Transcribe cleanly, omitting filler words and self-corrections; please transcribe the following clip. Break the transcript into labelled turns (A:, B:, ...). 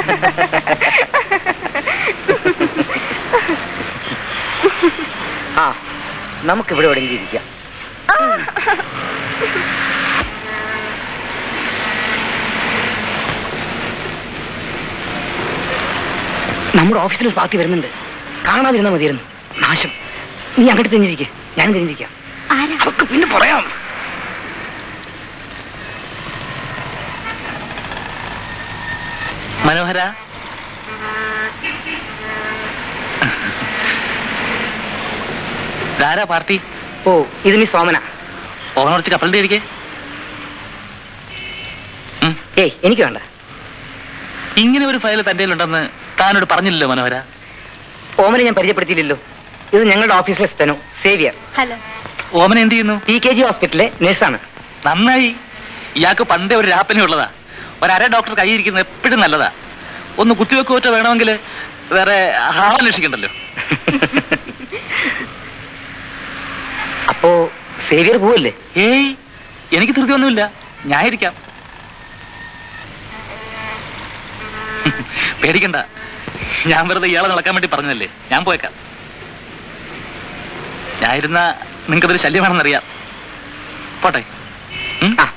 A: ആ, നമുക്കിവിടെ എവിടെയെങ്കിലും ഇരിക്കാം. നമ്മുടെ ഓഫീസിൽ പാർട്ടി വരുന്നുണ്ട്. കാണാതിരുന്ന മതിയായിരുന്നു. നാശം. നീ അങ്ങോട്ട് തിരിഞ്ഞിരിക്കേ, ഞാൻ തിരിഞ്ഞിരിക്കാം. അതൊക്കെ പിന്നെ പറയാം.
B: മനോഹര, ആരാ പാർട്ടി?
A: ഓ, ഇത് മിസ് സോമന.
B: ഓവനെ കുറച്ച് കപ്പലിന്റെ ഇരിക്കേ.
A: ഏയ്, എനിക്ക് വേണ്ട.
B: ഇങ്ങനെ ഒരു ഫയൽ തന്റെ ഉണ്ടെന്ന് താനോട് പറഞ്ഞില്ലല്ലോ മനോഹര.
A: ഓമനെ ഞാൻ പരിചയപ്പെടുത്തിയില്ലല്ലോ. ഇത് ഞങ്ങളുടെ ഓഫീസിലെ സ്റ്റെനോ, സേവിയർ.
C: ഹലോ.
B: ഓമന എന്ത് ചെയ്യുന്നു?
A: PKG ഹോസ്പിറ്റലിലെ നേഴ്സാണ്.
B: നന്നായി. ഇയാൾക്ക് പണ്ടേ ഒരു രാപ്പനി ഉള്ളതാ. ഒരര ഡോക്ടർ കൈയിരിക്കുന്നത് എപ്പോഴും നല്ലതാ. ഒന്ന് കുത്തിവെക്കുവറ്റോ വേണമെങ്കിൽ വേറെ ഹാളന്വേഷിക്കണ്ടല്ലോ.
A: അപ്പോ സേവിയർ പോവല്ലേ?
B: ഏയ്, എനിക്ക് ധൃതിയൊന്നുമില്ല. ഞാൻ ഇരിക്കാം. പേടിക്കണ്ട, ഞാൻ വെറുതെ ഇയാളെ നടക്കാൻ വേണ്ടി പറഞ്ഞതല്ലേ. ഞാൻ പോയേക്കാം. ഞാനിരുന്ന നിങ്ങൾക്കതൊരു ശല്യമാണെന്നറിയാം. പോട്ടെ.